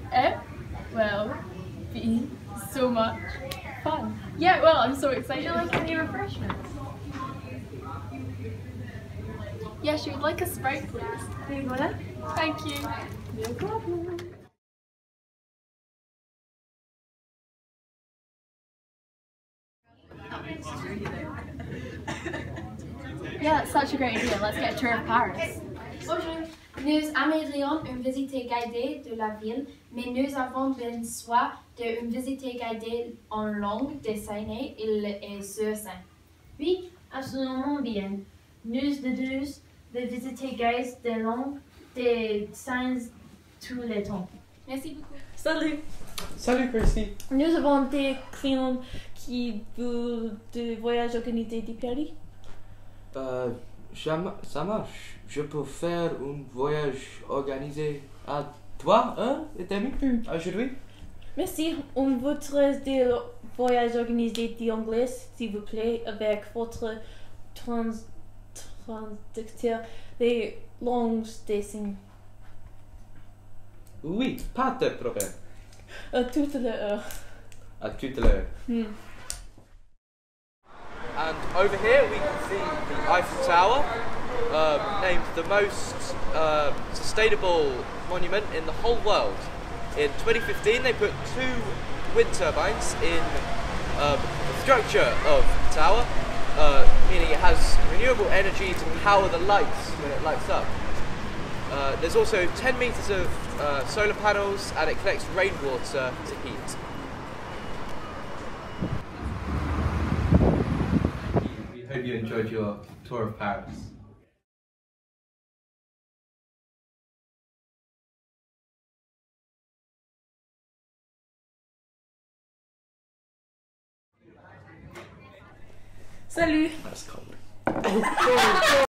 It will be so much fun. Yeah, well, I'm so excited. Would you like any refreshments? Yes, you would like a Sprite, please. Here you go then. Thank you. No problem. Yeah, that's such a great idea. Let's get a tour of Paris. Bonjour, nous aimerions une visite guidée de la ville, mais nous avons besoin d'une visite guidée en langue dessinée et sur scène. Oui, absolument bien. Nous devons de visiter guides de langue des signes tous les temps. Merci beaucoup. Salut! Salut Christy. Nous avons des clients qui veulent de voyage organisé de Paris. Ça marche. Je peux faire un voyage organisé à toi, et Demi, aujourd'hui? Merci. On voudrait des voyages organisés d'anglais, s'il vous plaît, avec votre traducteur des langues des signes. Oui, pas de problème. À toute l'heure. À tout à l'heure. And over here we can see the Eiffel Tower, named the most sustainable monument in the whole world. In 2015 they put 2 wind turbines in the structure of the tower, meaning it has renewable energy to power the lights when it lights up. There's also 10 meters of solar panels and it collects rainwater to heat. We hope you enjoyed your tour of Paris. Salut! That's cold.